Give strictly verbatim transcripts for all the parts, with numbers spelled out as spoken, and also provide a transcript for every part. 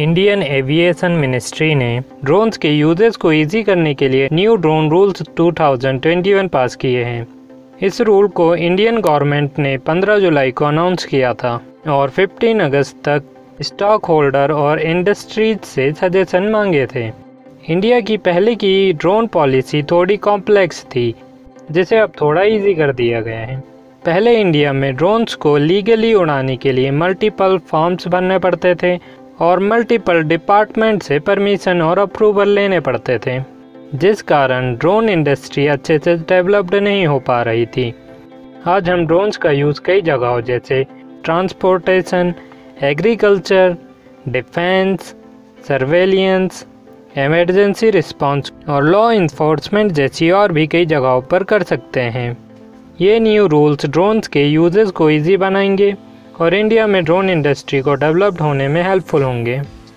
Indian aviation ministry ने drones के uses को इजी करने के लिए न्यू ड्रोन रूल्स दो हज़ार इक्कीस पास किए हैं। इस रूल को इंडियन गवर्नमेंट ने पंद्रह जुलाई को अनाउंस किया था और पंद्रह अगस्त तक स्टॉक होल्डर और इंडस्ट्रीज से सजेशन मांगे थे। इंडिया की पहले की ड्रोन पॉलिसी थोड़ी कॉम्प्लेक्स थी, जिसे अब थोड़ा इजी कर दिया गया है। पहले इंडिया में ड्रोन्स को लीगली उड़ाने के लिए मल्टीपल फॉर्म्स भरने पड़ते थे और मल्टीपल डिपार्टमेंट से परमिशन और अप्रूवल लेने पड़ते थे, जिस कारण ड्रोन इंडस्ट्री अच्छे से डेवलप्ड नहीं हो पा रही थी। आज हम ड्रोन्स का यूज़ कई जगहों जैसे transportation, agriculture, defence, surveillance, emergency response और लॉ इन्फोर्समेंट जैसी और भी कई जगहों पर कर सकते हैं। ये न्यू रूल्स ड्रोन्स के यूजेस को इजी बनाएंगे और इंडिया में ड्रोन इंडस्ट्री को डेवलप्ड होने में हेल्पफुल होंगे।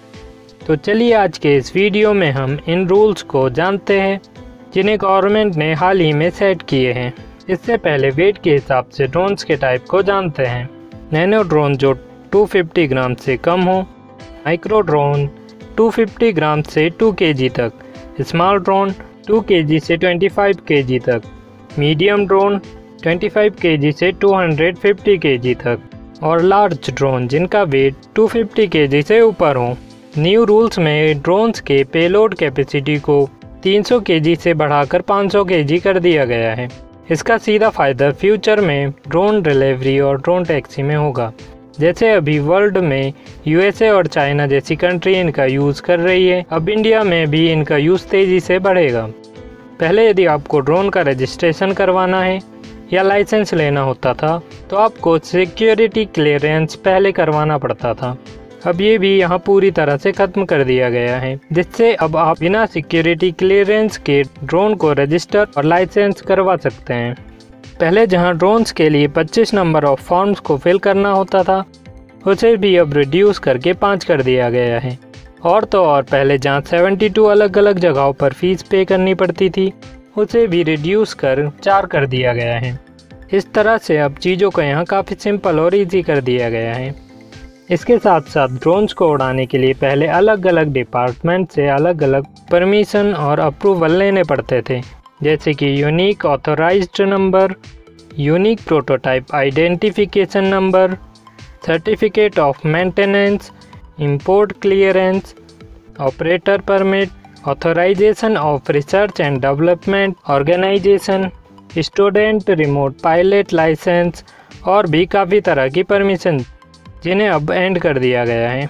तो चलिए आज के इस वीडियो में हम इन रूल्स को जानते हैं जिन्हें गवर्नमेंट ने हाल ही में सेट किए हैं। इससे पहले वेट के हिसाब से ड्रोन्स के टाइप को जानते हैं। नैनो ड्रोन जो दो सौ पचास ग्राम से कम हो, माइक्रो ड्रोन दो सौ पचास ग्राम से दो केजी तक, स्मॉल ड्रोन दो केजी से पच्चीस केजी तक, मीडियम ड्रोन पच्चीस केजी से दो सौ पचास केजी तक और लार्ज ड्रोन जिनका वेट दो सौ पचास केजी से ऊपर हो। न्यू रूल्स में ड्रोन्स के पेलोड कैपेसिटी को तीन सौ केजी से बढ़ाकर पाँच सौ केजी कर दिया गया है। इसका सीधा फ़ायदा फ्यूचर में ड्रोन डिलीवरी और ड्रोन टैक्सी में होगा। जैसे अभी वर्ल्ड में यूएसए और चाइना जैसी कंट्री इनका यूज़ कर रही है, अब इंडिया में भी इनका यूज़ तेज़ी से बढ़ेगा। पहले यदि आपको ड्रोन का रजिस्ट्रेशन करवाना है या लाइसेंस लेना होता था तो आपको सिक्योरिटी क्लियरेंस पहले करवाना पड़ता था। अब ये भी यहाँ पूरी तरह से ख़त्म कर दिया गया है, जिससे अब आप बिना सिक्योरिटी क्लियरेंस के ड्रोन को रजिस्टर और लाइसेंस करवा सकते हैं। पहले जहाँ ड्रोन्स के लिए पच्चीस नंबर ऑफ फॉर्म्स को फिल करना होता था, उसे भी अब रिड्यूस करके पाँच कर दिया गया है। और तो और पहले जहाँ बहत्तर अलग अलग जगहों पर फीस पे करनी पड़ती थी, उसे भी रिड्यूस कर चार कर दिया गया है। इस तरह से अब चीज़ों को यहाँ काफ़ी सिंपल और इजी कर दिया गया है। इसके साथ साथ ड्रोन्स को उड़ाने के लिए पहले अलग अलग डिपार्टमेंट से अलग अलग परमिशन और अप्रूवल लेने पड़ते थे, जैसे कि unique authorised number, unique prototype identification number, certificate of maintenance, import clearance, operator permit, authorisation of research and development organisation, student remote pilot licence और भी काफ़ी तरह की परमिशन जिन्हें अब एंड कर दिया गया है।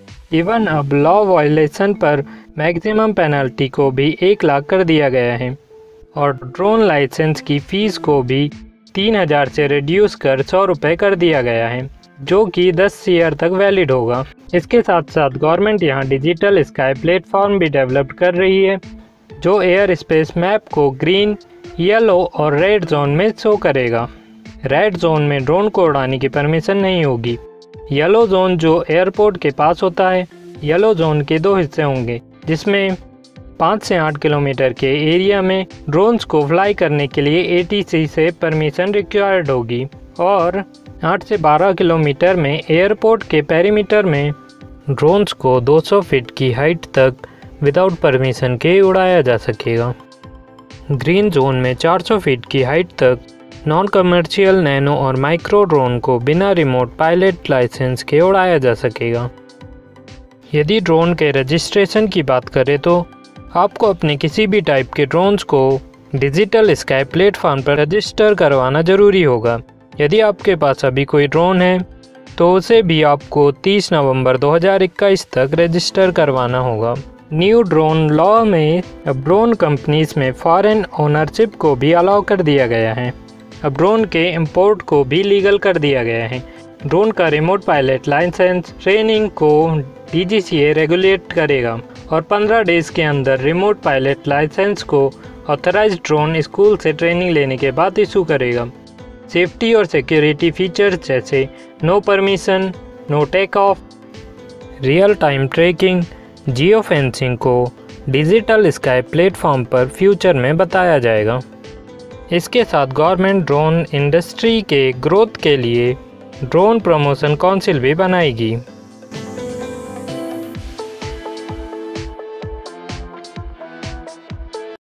इवन अब लॉ वायलेशन पर मैक्सिमम पेनल्टी को भी एक लाख कर दिया गया है और ड्रोन लाइसेंस की फ़ीस को भी तीन हज़ार से रिड्यूस कर सौ रुपये कर दिया गया है, जो कि दस ईयर तक वैलिड होगा। इसके साथ साथ गवर्नमेंट यहाँ डिजिटल स्काई प्लेटफॉर्म भी डेवलप कर रही है, जो एयर स्पेस मैप को ग्रीन, येलो और रेड जोन में शो करेगा। रेड जोन में ड्रोन को उड़ाने की परमिशन नहीं होगी। येलो जोन जो एयरपोर्ट के पास होता है, येलो जोन के दो हिस्से होंगे, जिसमें पाँच से आठ किलोमीटर के एरिया में ड्रोन्स को फ्लाई करने के लिए एटीसी से परमिशन रिक्वायर्ड होगी और आठ से बारह किलोमीटर में एयरपोर्ट के पेरीमीटर में ड्रोन्स को दो सौ फीट की हाइट तक विदाउट परमिशन के उड़ाया जा सकेगा। ग्रीन जोन में चार सौ फीट की हाइट तक नॉन कमर्शियल नैनो और माइक्रो ड्रोन को बिना रिमोट पायलट लाइसेंस के उड़ाया जा सकेगा। यदि ड्रोन के रजिस्ट्रेशन की बात करें तो आपको अपने किसी भी टाइप के ड्रोन्स को डिजिटल स्काई प्लेटफॉर्म पर रजिस्टर करवाना ज़रूरी होगा। यदि आपके पास अभी कोई ड्रोन है तो उसे भी आपको तीस नवंबर दो हज़ार इक्कीस तक रजिस्टर करवाना होगा। न्यू ड्रोन लॉ में अब ड्रोन कंपनीज में फॉरेन ओनरशिप को भी अलाउ कर दिया गया है। अब ड्रोन के इंपोर्ट को भी लीगल कर दिया गया है। ड्रोन का रिमोट पायलट लाइसेंस ट्रेनिंग को डीजीसीए रेगुलेट करेगा और पंद्रह डेज के अंदर रिमोट पायलट लाइसेंस को ऑथराइज्ड ड्रोन स्कूल से ट्रेनिंग लेने के बाद इशू करेगा। सेफ्टी और सिक्योरिटी फीचर्स जैसे no permission, no take off, real time tracking, geo fencing को डिजिटल स्काई प्लेटफॉर्म पर फ्यूचर में बताया जाएगा। इसके साथ गवर्नमेंट ड्रोन इंडस्ट्री के ग्रोथ के लिए ड्रोन प्रमोशन काउंसिल भी बनाएगी।